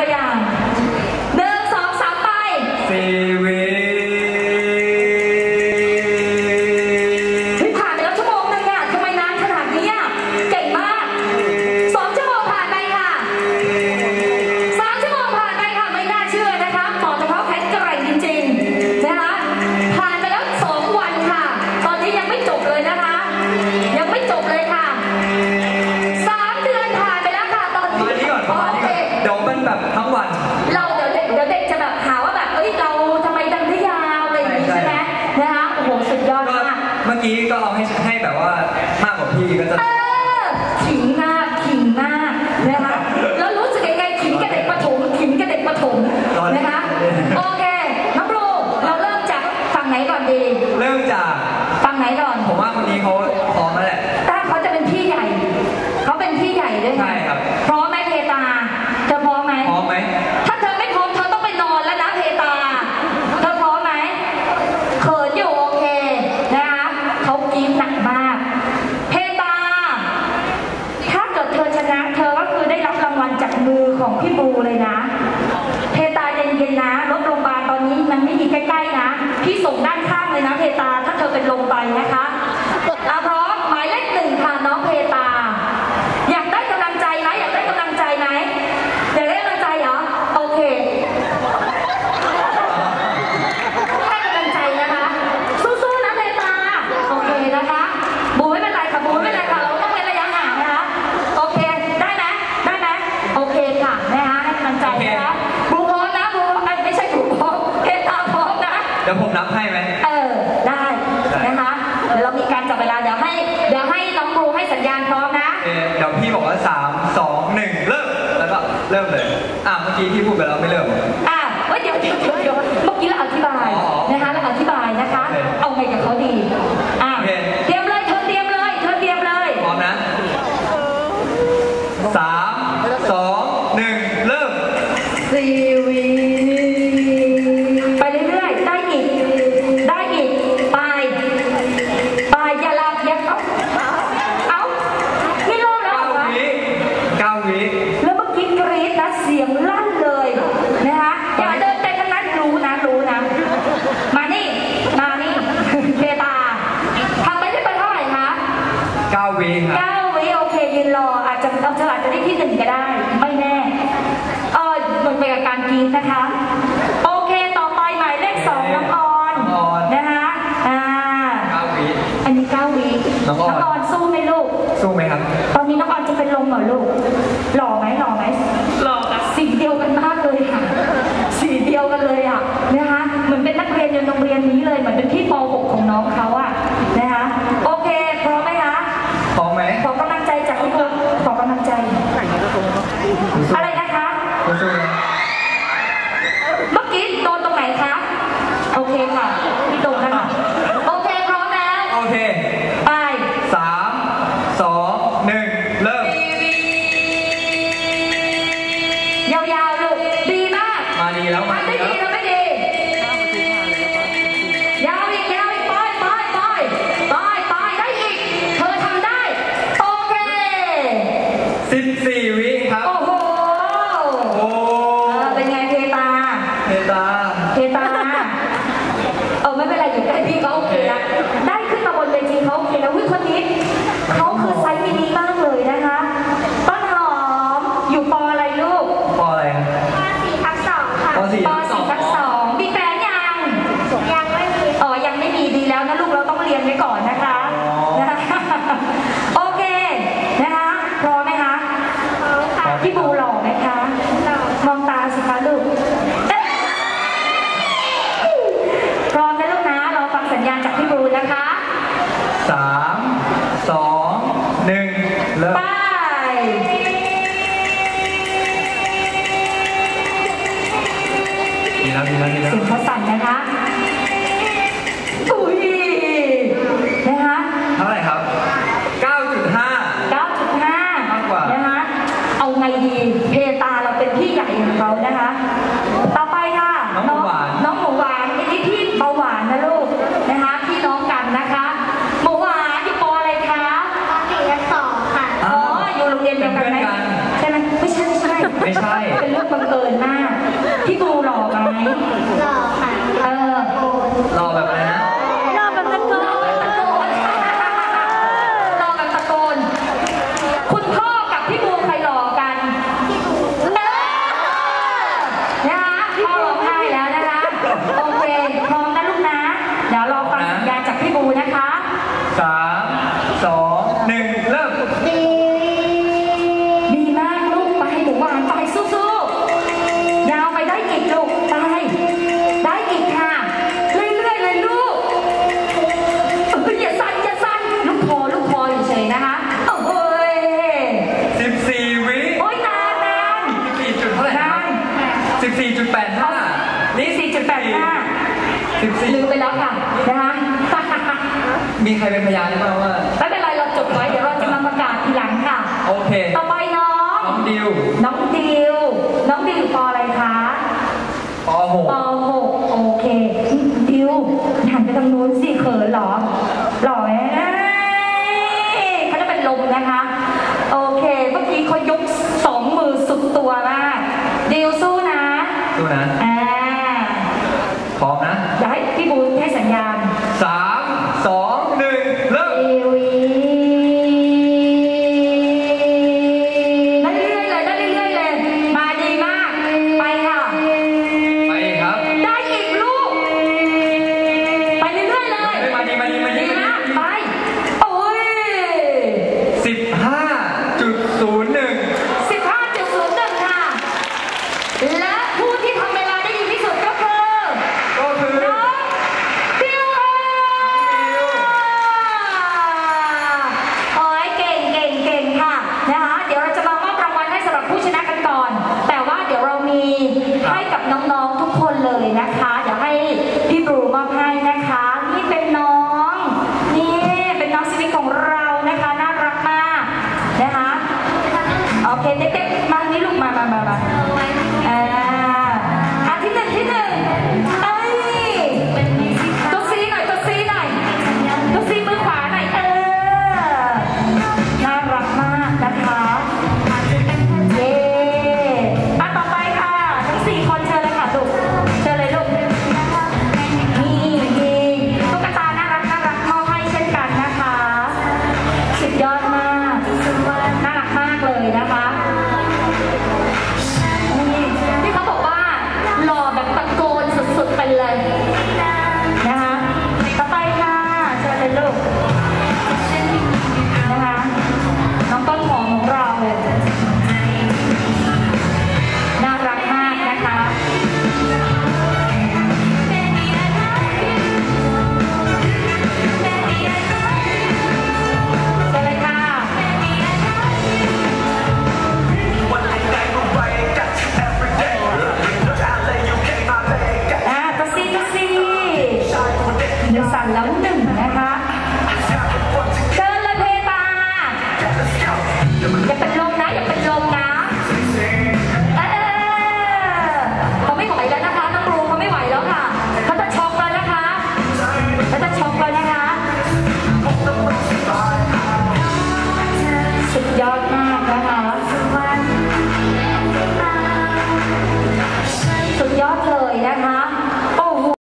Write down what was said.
ตัวอย่าง1 2 3ไป 4 วิผ่านไปแล้วชั่วโมงนึงอ่ะทำไมนานขนาดนี้อ่ะเก่งมาก2 ชั่วโมงผ่านไปค่ะ3 ชั่วโมงผ่านไปค่ะไม่น่าเชื่อนะคะหมอเฉพาะแพ็คกระไรจริงๆนะคะผ่านไปแล้ว2 วันค่ะตอนนี้ยังไม่จบเลยนะคะยังไม่จบเลยค่ะ3 เดือนผ่านไปแล้วค่ะตอนนี้ประมาณนี้ก่อนเดี๋ยวมันแบบทั้งวันเราเดี๋ยวเด็กจะแบบหาว่าแบบเอ้ยเราทำไมดังได้ยาวอะไรอย่างนี้ใช่ไหมนะคะโอ้โหสุดยอดมากเมื่อกี้ก็เอาให้แบบว่ามากกว่าพี่ก็จะขิงมากนะคะแล้วรู้สึกยังไงขิงกับเด็กประถมนะคะโอเคน้องบลูเราเริ่มจากฝั่งไหนก่อนดีเริ่มจากฝั่งไหนก่อนผมว่าคนนี้เขาพร้อมแล้วแหละถ้าเขาจะเป็นพี่ใหญ่เขาเป็นพี่ใหญ่ด้วยใช่ครับพร้อมไหมเพตาเธอพร้อมไหมถ้าเธอไม่พร้อมเธอต้องไปนอนแล้วนะเพตาเธอพร้อมไหมเขินอยู่โอเคนะคะเขากรี๊ดหนักมากเพตาถ้าเกิดเธอชนะเธอก็คือได้รับรางวัลจากมือของพี่บูเลยนะเพตาเย็นๆนะรถโรงพยาบาลตอนนี้มันไม่มีใกล้ๆนะพี่ส่งด้านข้างเลยนะเพตาถ้าเธอเป็นลมไปนะคะพร้อมหมายเลข 1ค่ะน้องเพตาอยากได้กำลังใจไหมอยากได้กำลังใจไหมอยากได้กำลังใจเหรอโอเคให้กำลังใจนะคะสู้ๆนะเพตาโอเคนะคะบูไม่เป็นไรค่ะบูไม่เป็นไรค่ะเราต้องเว้นระยะห่างนะคะโอเคได้ไหมโอเคค่ะนะคะให้กำลังใจนะคะบูพร้อมนะบูไม่ใช่บูพร้อมเพตาพร้อมนะเดี๋ยวผมนับให้ไหมได้นะคะเดี๋ยวเรามีการจับเวลาเดี๋ยวให้น้องบูให้สัญญาณพร้อมนะเดี๋ยวพี่บอกว่า3 2 1เริ่มแล้วก็เริ่มเลยเมื่อกี้พี่พูดไปแล้วไม่เริ่มเดี๋ยวเมื่อกี้เราอธิบายนะคะเราอธิบายนะคะเอาไงกับเขาดีเตรียมเลยเธอเตรียมเลยพร้อมนะ3 2 1เริ่ม 4 วิไปเรื่อยๆได้อีกไปอย่าหลับอย่าเอานี่รอบแล้ว 9 วิแล้วเมื่อกี้กรี๊ดนะเสียงลั่นเลยนะคะอย่าเดินไปทางนั้นรู้นะมานี่เพตาทำไปได้เท่าไหร่คะ 9 วิครับ 9 วิโอเคยืนรออาจจะได้ที่ 1ก็ได้ไม่แน่มันเป็นการกรี๊ดนะคะโอเคต่อไปหมายเลข 2น้องออนนะคะ 9 วิอันนี้9 วิน้องออนสู้ไหมลูกสู้ไหมครับตอนนี้น้องออนจะเป็นลมเหรอลูกหล่อไหมหล่อค่ะสีเดียวกันมากเลยค่ะสีเดียวกันเลยอ่ะนะคะเหมือนเป็นนักเรียนในโรงเรียนนี้เลยเหมือนเป็นพี่ป .6 ของน้องเขาอ่ะนะคะโอเคพร้อมไหมคะพร้อมไหมขอกำลังใจจากพี่บุ๊คขอกำลังใจอะไรนะคะเมื่อกี้โดนตรงไหนคะโอเคค่ะพี่โดนนะคะโอเคพร้อมแล้วโอเคไป 3 2 1เริ่มยาวๆลูกดีมากมาดีแล้วไม่ดียาวอีกไปได้อีกเธอทำได้โอเค 14 วิครับโอ้โหเป็นไงเพตาไม่เป็นไรอยู่ใกล้พี่เขาโอเคแล้วได้ขึ้นมาบนเวทีเขาโอเคแล้วคนนี้เขาคือไซส์มินิมากเลยนะคะต้นหอมอยู่ป.อะไรลูกป.อะไรป.4/2ค่ะป.4/2มีแฟนยังไม่มียังไม่มีดีแล้วนะลูกเราต้องเรียนไว้ก่อนนะคะโอเคนะคะพร้อมไหมคะพี่บูหล่อไหมคะมองตาสิคะลูกพร้อมนะลูกนะเราฟังสัญญาณจากพี่บูนะคะ 3 2 1เริ่มไปดีแล้วเสียงเขาสั่นนะคะนะคะเท่าไหร่ครับ 9.5 มากกว่านะคะเอาไงดีเพตาเราเป็นพี่ใหญ่ของเขานะคะต่อไปค่ะน้องหมูหวานนี่พี่เบาหวานนะลูกนะคะพี่น้องกันนะคะหมูหวานอยู่ป.อะไรคะป.4/2ค่ะอยู่โรงเรียนเดียวกันไหมใช่ไหมไม่ใช่เป็นเรื่องบังเอิญมากพี่บูหล่อไหมหล่อค่ะรอแบบอะไรนะหล่อแบบตะโกนรอแบบตะโกนคุณพ่อกับพี่บูใครหล่อกันนะคะพ่อร้องไห้แล้วนะคะโอเคพร้อมนะลูกนะเดี๋ยวรอฟังสัญญาณจากพี่บูนะคะ 3 2 1 เริ่มดีมากลูกไปหมูหวานไปสู้ๆยาวไปได้อีกลูกไปได้อีกค่ะเรื่อยๆเลยลูกอย่าสั่นลูกคออยู่เฉยนะคะโอ้ย 14 วิโอ้ยนาน 14จุดเท่าไหร่นะ 14.85 นี่ 4.85 ลืม 14 ไปแล้วค่ะนะคะมีใครเป็นพยานได้บ้างว่าไม่เป็นไรเราจดไว้เดี๋ยวเราจะมาประกาศทีหลังค่ะโอเคต่อไปน้องน้องดิวอยู่ปออะไรคะป .6 ป .6 โอเคดิวหันไปทางนู้นสิเขินเหรอหล่อไหมเขาจะเป็นลมนะคะโอเคเมื่อกี้เขายก2 มือสุดตัวมากดิวสู้นะดูนะ พร้อมนะเดี๋ยวให้พี่บูให้สัญญาณ 3 2 1 เริ่มดิวได้เรื่อยๆเลยมาดีมากไปค่ะไปครับได้อีกลูกไปเรื่อยๆเลยมาดีดีมากไปโอ้ย 15.01 15.01 ค่ะ และผู้ที่ทำเวลาได้ดีที่สุดก็คือก็คือน้องดิวโอ้ยเก่งค่ะนะคะเดี๋ยวเราจะมามอบรางวัลให้สำหรับผู้ชนะกันก่อน แต่ว่าเดี๋ยวเรามีให้กับน้องๆทุกคนเลยนะคะเดี๋ยวให้พี่บรูมอบให้นะคะนี่เป็นน้องสวิตของเรานะคะน่ารักมากนะคะโอเคเด็กๆมานี่ลูกมา